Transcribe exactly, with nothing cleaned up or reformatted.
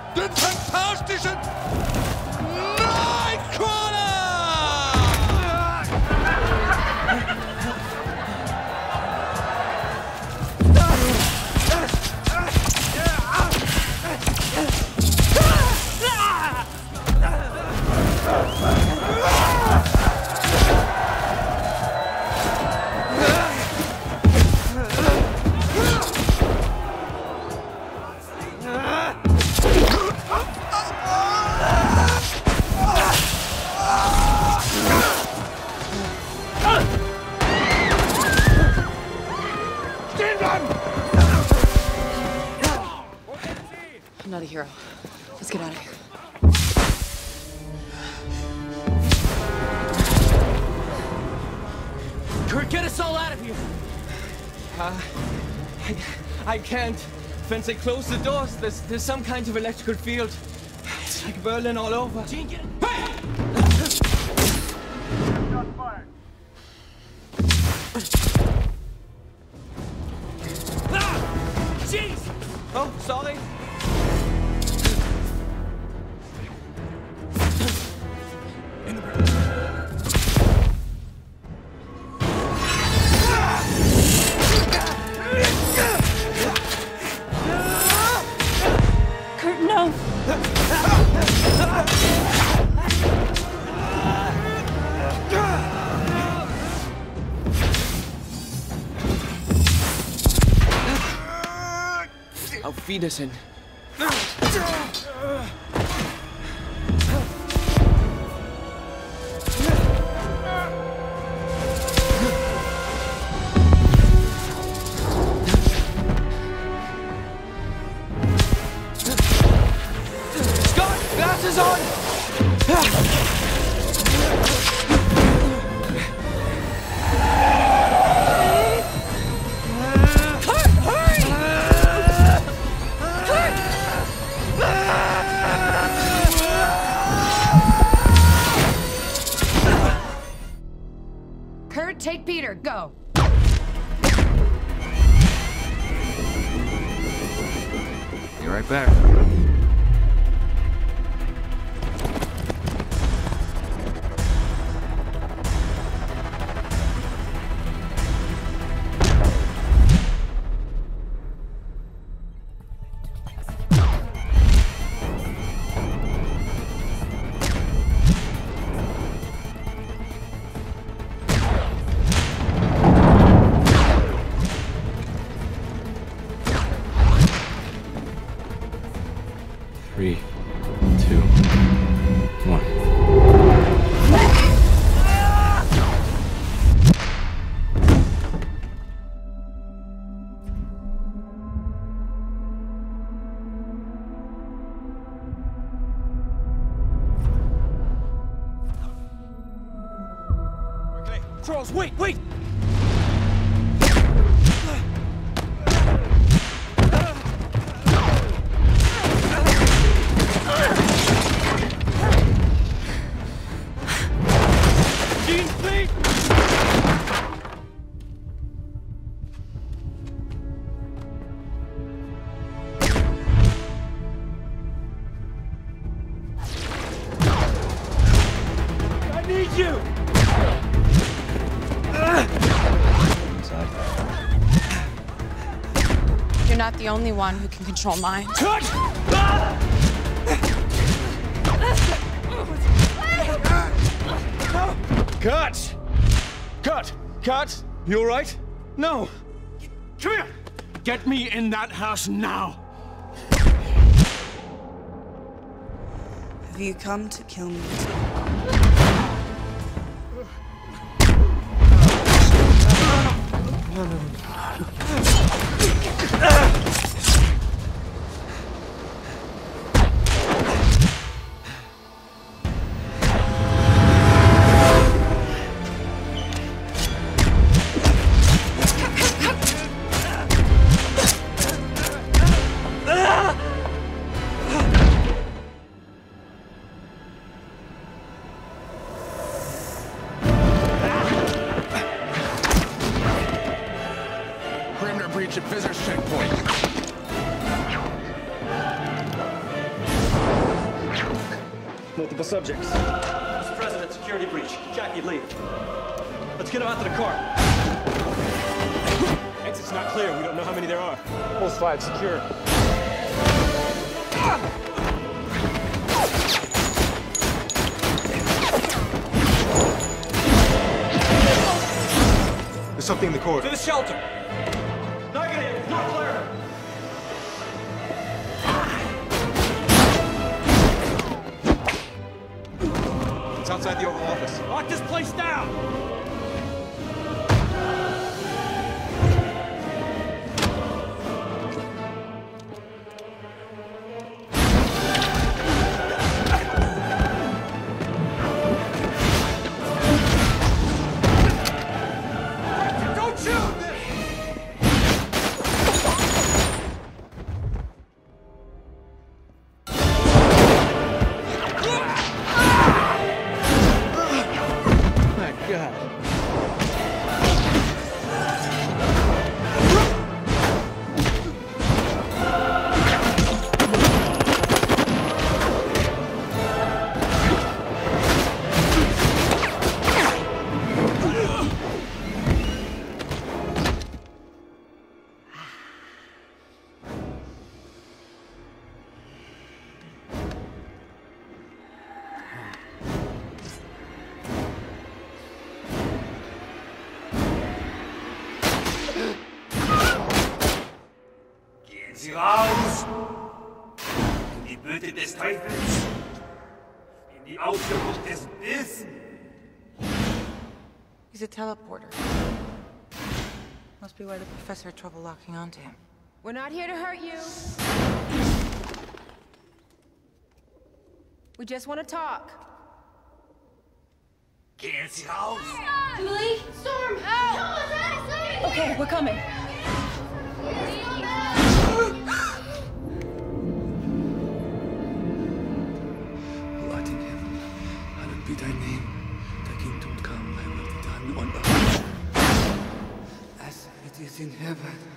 den fantastischen Nightcrawler! I'm not a hero. Let's get out of here. Kurt, get us all out of here! Uh, I, I can't. Once they close the doors, there's, there's some kind of electrical field. It's like Berlin all over. Gene, get it! Hey! Shots fired. Ah! Jeez! Oh, sorry. Kurt, no! Auf Wiedersehen. Scott, glasses on! Kurt, take Peter, go! Be right back. Three, two, one. Okay, Charles, wait, wait! Gene, please! I need you! Inside. You're not the only one who can control minds. Cut! Ah! Cut! Cut! Cut! You all right? No! Come here! Get me in that house now! Have you come to kill me? Perimeter breach at visitor's checkpoint. Multiple subjects. Mister President, security breach. Jackie, lead. Let's get him out to the car. Exit's not clear. We don't know how many there are. Pulse five, secure. There's something in the corridor. To the shelter! Negative! Not clear! It's outside the Oval Office. Lock this place down! Sie raus! In die Böte des Teufels! In die Auswirkung des Bösen! He's a teleporter. Must be why the professor had trouble locking onto him. We're not here to hurt you. We just want to talk. Gehen Sie raus! Emily! Storm! Help! Okay, we're coming. Light in heaven, hallowed be thy name. Thy kingdom come, thy will be done on earth as it is in heaven.